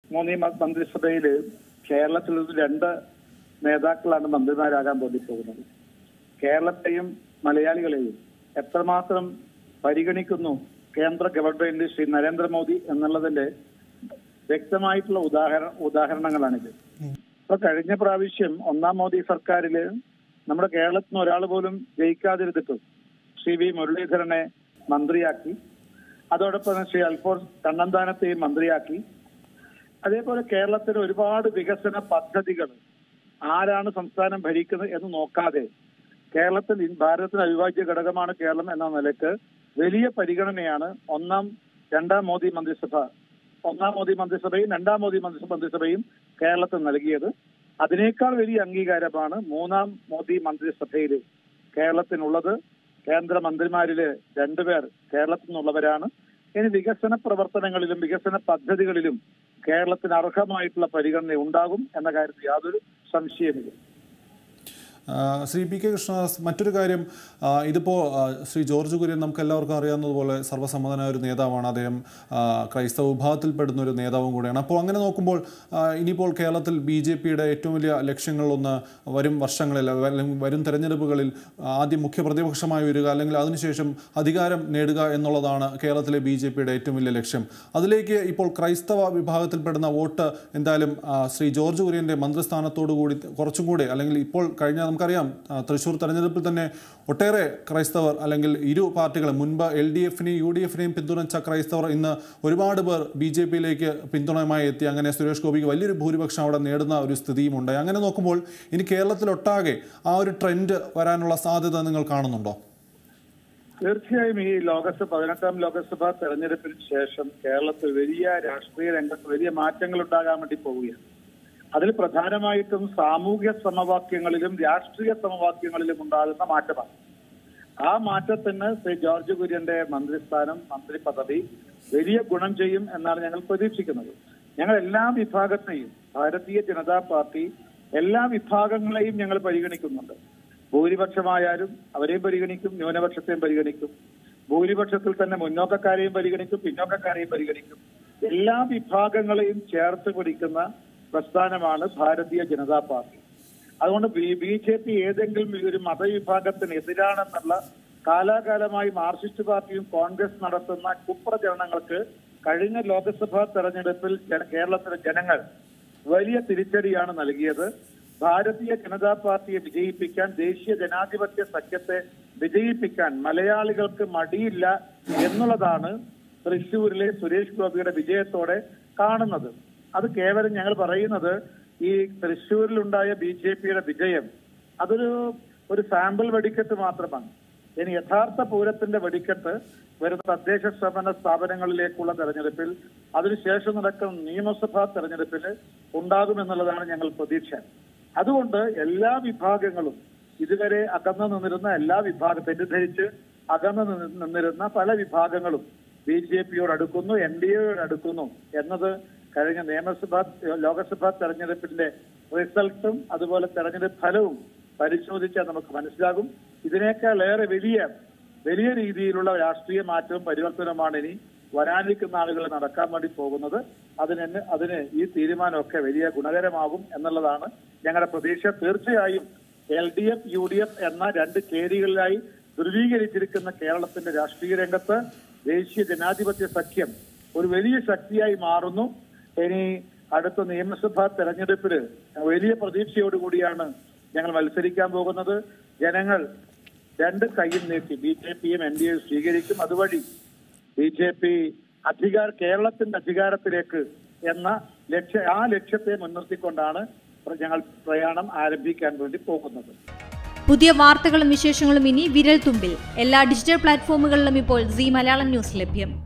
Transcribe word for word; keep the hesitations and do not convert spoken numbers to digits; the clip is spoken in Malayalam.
മോദി മന്ത്രിസഭയിൽ കേരളത്തിൽ രണ്ട് നേതാക്കളാണ് മന്ത്രിമാരാകാൻ വേണ്ടി പോകുന്നത്. കേരളത്തെയും മലയാളികളെയും എത്രമാത്രം പരിഗണിക്കുന്നു കേന്ദ്ര ഗവൺമെന്റ് ശ്രീ നരേന്ദ്രമോദി എന്നുള്ളതിന്റെ വ്യക്തമായിട്ടുള്ള ഉദാഹരണ ഉദാഹരണങ്ങളാണിത്. ഇപ്പൊ കഴിഞ്ഞ പ്രാവശ്യം ഒന്നാം മോദി സർക്കാരില് നമ്മുടെ കേരളത്തിൽ നിന്ന് ഒരാൾ പോലും ജയിക്കാതിരുന്നിട്ടും ശ്രീ വി മുരളീധരനെ മന്ത്രിയാക്കി. അതോടൊപ്പം ശ്രീ അൽഫോൺസ് കണ്ണന്താനത്തെയും മന്ത്രിയാക്കി. അതേപോലെ കേരളത്തിന് ഒരുപാട് വികസന പദ്ധതികൾ ആരാണ് സംസ്ഥാനം ഭരിക്കുന്നത് എന്ന് നോക്കാതെ കേരളത്തിൽ ഭാരതത്തിന് അവിഭാജ്യ ഘടകമാണ് കേരളം എന്ന നിലയ്ക്ക് വലിയ പരിഗണനയാണ് ഒന്നാം രണ്ടാം മോദി മന്ത്രിസഭ ഒന്നാം മോദി മന്ത്രിസഭയും രണ്ടാം മോദി മന്ത്രിസഭയും കേരളത്തിൽ നൽകിയത്. അതിനേക്കാൾ വലിയ അംഗീകാരമാണ് മൂന്നാം മോദി മന്ത്രിസഭയിൽ കേരളത്തിനുള്ളത്. കേന്ദ്രമന്ത്രിമാരില് രണ്ടുപേർ കേരളത്തിൽ നിന്നുള്ളവരാണ്. ഇനി വികസന പ്രവർത്തനങ്ങളിലും വികസന പദ്ധതികളിലും കേരളത്തിന് അർഹമായിട്ടുള്ള പരിഗണന ഉണ്ടാകും എന്ന കാര്യത്തിൽ യാതൊരു സംശയമില്ല. ശ്രീ പി കെ കൃഷ്ണദാസ്, മറ്റൊരു കാര്യം, ഇതിപ്പോൾ ശ്രീ ജോർജ് കുര്യൻ നമുക്ക് എല്ലാവർക്കും അറിയാവുന്നതുപോലെ സർവ്വസമ്മതനായ ഒരു നേതാവാണ്. അദ്ദേഹം ക്രൈസ്തവ വിഭാഗത്തിൽപ്പെടുന്ന ഒരു നേതാവും കൂടെയാണ്. അപ്പോൾ അങ്ങനെ നോക്കുമ്പോൾ ഇനിയിപ്പോൾ കേരളത്തിൽ ബി ജെ പിയുടെ ഏറ്റവും വലിയ ലക്ഷ്യങ്ങളൊന്ന് വരും വർഷങ്ങളിൽ അല്ലെങ്കിൽ വരും തെരഞ്ഞെടുപ്പുകളിൽ ആദ്യം മുഖ്യ പ്രതിപക്ഷമായി വരിക, അല്ലെങ്കിൽ അതിനുശേഷം അധികാരം നേടുക എന്നുള്ളതാണ് കേരളത്തിലെ ബി ജെ പിയുടെ ഏറ്റവും വലിയ ലക്ഷ്യം. അതിലേക്ക് ഇപ്പോൾ ക്രൈസ്തവ വിഭാഗത്തിൽപ്പെടുന്ന വോട്ട് എന്തായാലും ശ്രീ ജോർജ് കുര്യൻ്റെ മന്ത്രിസ്ഥാനത്തോടു കൂടി കുറച്ചും കൂടെ, അല്ലെങ്കിൽ ഇപ്പോൾ കഴിഞ്ഞ നമുക്കറിയാം തൃശ്ശൂർ തെരഞ്ഞെടുപ്പിൽ തന്നെ ഒട്ടേറെ ക്രൈസ്തവർ അല്ലെങ്കിൽ ഇരു പാർട്ടികളും മുൻപ് എൽ ഡി എഫിനെയും യു ഡി എഫിനെയും പിന്തുണച്ച ക്രൈസ്തവർ ഇന്ന് ഒരുപാട് പേർ ബി ജെ പിയിലേക്ക് പിന്തുണയുമായി എത്തി. അങ്ങനെ സുരേഷ് ഗോപിക്ക് വലിയൊരു ഭൂരിപക്ഷം അവിടെ നേടുന്ന ഒരു സ്ഥിതിയുമുണ്ടായി. അങ്ങനെ നോക്കുമ്പോൾ ഇനി കേരളത്തിലൊട്ടാകെ ആ ഒരു ട്രെൻഡ് വരാനുള്ള സാധ്യത നിങ്ങൾ കാണുന്നുണ്ടോ? തീർച്ചയായും ഈ ലോകസഭ പതിനെട്ടാം ലോകസഭാ തെരഞ്ഞെടുപ്പിന് ശേഷം കേരളത്തിൽ വലിയ രാഷ്ട്രീയ രംഗത്ത് വലിയ മാറ്റങ്ങൾ ഉണ്ടാകാൻ വേണ്ടി പോവുകയാണ്. അതിൽ പ്രധാനമായിട്ടും സാമൂഹ്യ സമവാക്യങ്ങളിലും രാഷ്ട്രീയ സമവാക്യങ്ങളിലും ഉണ്ടാകുന്ന മാറ്റമാണ്. ആ മാറ്റത്തിന് ശ്രീ ജോർജ് കുര്യന്റെ മന്ത്രിസ്ഥാനം, മന്ത്രി പദവി വലിയ ഗുണം ചെയ്യും എന്നാണ് ഞങ്ങൾ പ്രതീക്ഷിക്കുന്നത്. ഞങ്ങൾ എല്ലാ വിഭാഗത്തെയും, ഭാരതീയ ജനതാ പാർട്ടി എല്ലാ വിഭാഗങ്ങളെയും ഞങ്ങൾ പരിഗണിക്കുന്നുണ്ട്. ഭൂരിപക്ഷമായാലും അവരെയും പരിഗണിക്കും, ന്യൂനപക്ഷത്തെയും പരിഗണിക്കും, ഭൂരിപക്ഷത്തിൽ തന്നെ മുന്നോക്കക്കാരെയും പരിഗണിക്കും, പിന്നോക്കക്കാരെയും പരിഗണിക്കും. എല്ലാ വിഭാഗങ്ങളെയും ചേർത്ത് പിടിക്കുന്ന പ്രസ്ഥാനമാണ് ഭാരതീയ ജനതാ പാർട്ടി. അതുകൊണ്ട് ബി ബി ജെ പി ഏതെങ്കിലും ഒരു മതവിഭാഗത്തിന് എതിരാണെന്നുള്ള കാലാകാലമായി മാർക്സിസ്റ്റ് പാർട്ടിയും കോൺഗ്രസ് നടത്തുന്ന കുപ്രചരണങ്ങൾക്ക് കഴിഞ്ഞ ലോക്സഭാ തെരഞ്ഞെടുപ്പിൽ കേരളത്തിലെ ജനങ്ങൾ വലിയ തിരിച്ചടിയാണ് നൽകിയത്. ഭാരതീയ ജനതാ പാർട്ടിയെ വിജയിപ്പിക്കാൻ, ദേശീയ ജനാധിപത്യ സഖ്യത്തെ വിജയിപ്പിക്കാൻ മലയാളികൾക്ക് മടിയില്ല എന്നുള്ളതാണ് തൃശ്ശൂരിലെ സുരേഷ് ഗോപിയുടെ വിജയത്തോടെ കാണുന്നത്. അത് കേവലം ഞങ്ങൾ പറയുന്നത് ഈ തൃശ്ശൂരിലുണ്ടായ ബി ജെ പിയുടെ വിജയം അതൊരു ഒരു സാമ്പിൾ വെടിക്കെട്ട് മാത്രമാണ്. ഇനി യഥാർത്ഥ പൂരത്തിന്റെ വെടിക്കെട്ട് വരുന്ന തദ്ദേശ സ്വയംഭരണ സ്ഥാപനങ്ങളിലേക്കുള്ള തെരഞ്ഞെടുപ്പിൽ, അതിനുശേഷം നടക്കുന്ന നിയമസഭാ തെരഞ്ഞെടുപ്പിൽ ഉണ്ടാകുമെന്നുള്ളതാണ് ഞങ്ങൾ പ്രതീക്ഷ. അതുകൊണ്ട് എല്ലാ വിഭാഗങ്ങളും, ഇതുവരെ അകന്നു നിന്നിരുന്ന എല്ലാ വിഭാഗം തെറ്റിദ്ധരിച്ച് അകന്നു നിന്നിരുന്ന പല വിഭാഗങ്ങളും ബി ജെ പിയോട് അടുക്കുന്നു, എൻ ഡി എയോട് അടുക്കുന്നു എന്നത് കഴിഞ്ഞ നിയമസഭാ ലോകസഭാ തെരഞ്ഞെടുപ്പിന്റെ റിസൾട്ടും അതുപോലെ തെരഞ്ഞെടുപ്പ് ഫലവും പരിശോധിച്ചാൽ നമുക്ക് മനസ്സിലാകും. ഇതിനേക്കാളേറെ വലിയ വലിയ രീതിയിലുള്ള രാഷ്ട്രീയ മാറ്റവും പരിവർത്തനവുമാണ് ഇനി വരാനിരിക്കുന്ന ആളുകൾ നടക്കാൻ വേണ്ടി പോകുന്നത്. അതിന് അതിന് ഈ തീരുമാനമൊക്കെ വലിയ ഗുണകരമാകും എന്നുള്ളതാണ് ഞങ്ങളുടെ പ്രതീക്ഷ. തീർച്ചയായും L D F U D F എന്ന രണ്ട് ചേരികളിലായി ധ്രുവീകരിച്ചിരിക്കുന്ന കേരളത്തിന്റെ രാഷ്ട്രീയ രംഗത്ത് ദേശീയ ജനാധിപത്യ സഖ്യം ഒരു വലിയ ശക്തിയായി മാറുന്നു. ഇനി അടുത്ത നിയമസഭാ തെരഞ്ഞെടുപ്പിൽ വലിയ പ്രതീക്ഷയോടുകൂടിയാണ് ഞങ്ങൾ മത്സരിക്കാൻ പോകുന്നത്. ജനങ്ങൾ രണ്ട് കൈയും നീട്ടി ബി ജെ പിയും എൻ ഡി എയും സ്വീകരിക്കും. അതുവഴി ബി ജെ പി അധികാര കേരളത്തിന്റെ അധികാരത്തിലേക്ക് എന്ന ലക്ഷ്യ ആ ലക്ഷ്യത്തെ മുൻനിർത്തിക്കൊണ്ടാണ് ഞങ്ങൾ പ്രയാണം ആരംഭിക്കാൻ വേണ്ടി പോകുന്നത്. പുതിയ വാർത്തകളും വിശേഷങ്ങളും ഇനി വിരൽ തുമ്പിൽ. എല്ലാ ഡിജിറ്റൽ പ്ലാറ്റ്ഫോമുകളിലും ഇപ്പോൾ സീ മലയാളം ന്യൂസ് ലഭ്യം.